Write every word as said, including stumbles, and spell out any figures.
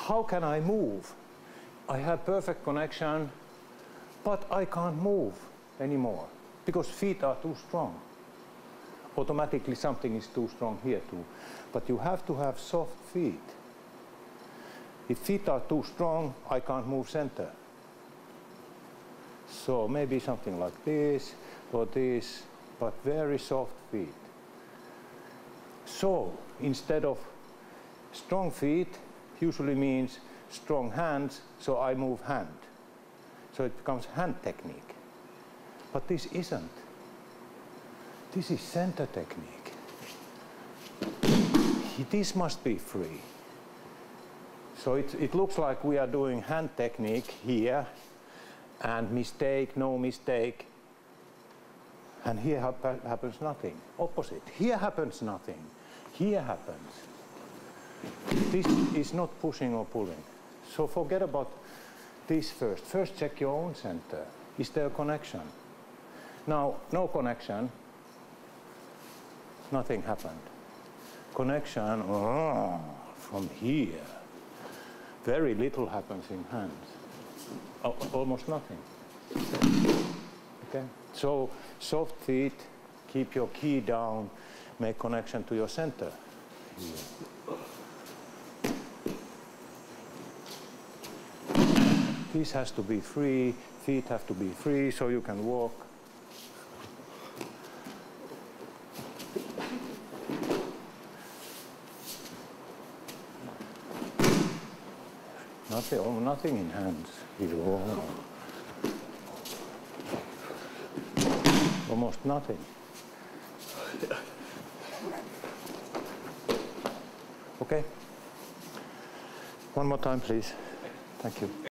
how can I move? I have perfect connection, but I can't move anymore because feet are too strong. Automatically something is too strong here too. But you have to have soft feet. If feet are too strong, I can't move center. So maybe something like this or this, but very soft feet. So instead of strong feet, usually means strong hands, so I move hand. So it becomes hand technique. But this isn't. This is center technique. This must be free. So it, it looks like we are doing hand technique here, and mistake, no mistake, and here hap happens nothing. Opposite. Here happens nothing. Here happens. This is not pushing or pulling. So forget about this first. First check your own center. Is there a connection? Now, no connection. Nothing happened. Connection, oh, from here. Very little happens in hands. Oh, almost nothing. Okay? So, soft feet, keep your key down, make connection to your center. Here. This has to be free, feet have to be free so you can walk. Nothing, oh, nothing in hands. Oh. Almost nothing. Okay. One more time, please. Thank you.